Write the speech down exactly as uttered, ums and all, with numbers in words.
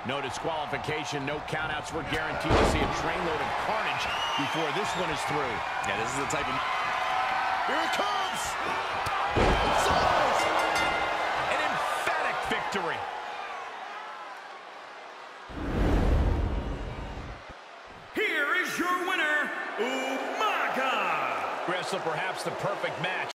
No disqualification, no countouts. We're guaranteed to see a trainload of carnage before this one is through. Yeah, this is the type of... Here it comes! Solves! An emphatic victory. Here is your winner, Umaga. Wrestle perhaps the perfect match.